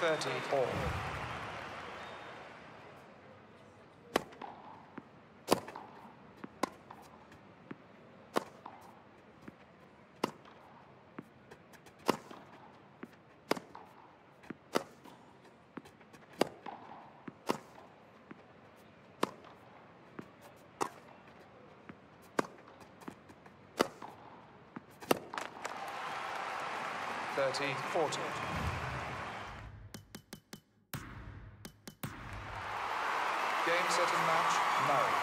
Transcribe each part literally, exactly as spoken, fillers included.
thirty all. thirty forty. Game, set, and match, no.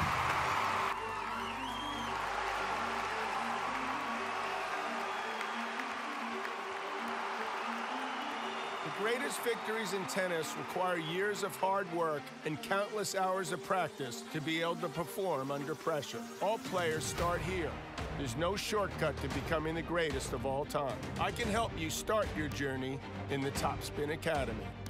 The greatest victories in tennis require years of hard work and countless hours of practice to be able to perform under pressure. All players start here. There's no shortcut to becoming the greatest of all time. I can help you start your journey in the TopSpin Academy.